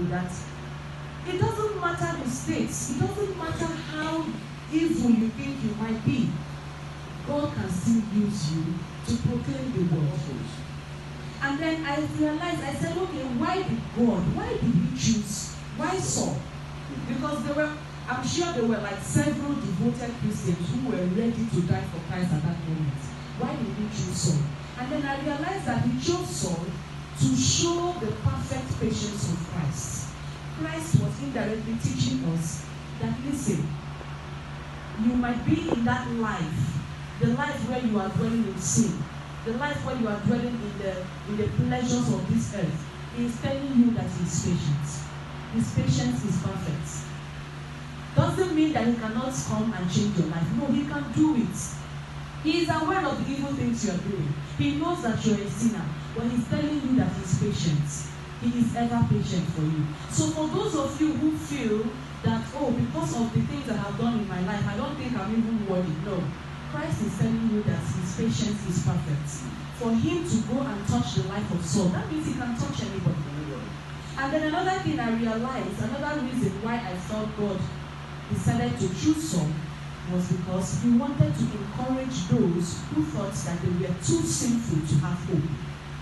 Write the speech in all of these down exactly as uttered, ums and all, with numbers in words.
that it doesn't matter the stakes, it doesn't matter how evil you think you might be, God can still use you to proclaim the word. And then I realized, I said, okay, why did God, why did he choose, why Saul? Because there were, I'm sure there were like several devoted Christians who were ready to die for Christ at that moment. Why did he choose Saul? And then I realized that he chose Saul to show the perfect patience of Christ. Christ was indirectly teaching us that, listen, you might be in that life, the life where you are dwelling in sin, the life where you are dwelling in the in the pleasures of this earth. He is telling you that he is patient. His patience is perfect. Doesn't mean that he cannot come and change your life. No, he can do it. He is aware of the evil things you are doing. He knows that you are a sinner, but he's telling you that he's patient. He is ever patient for you. So for those of you who feel that, oh, because of the things I have done in my life, I don't think I'm even worthy. No. Christ is telling you that his patience is perfect. For him to go and touch the life of Saul, that means he can touch anybody. And then another thing I realized, another reason why I felt God decided to choose Saul was because he wanted to encourage those who thought that they were too sinful to have hope.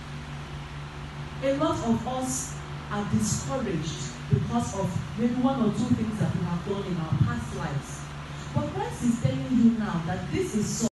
A lot of us are discouraged because of maybe one or two things that we have done in our past lives. But Christ is telling you now that this is so.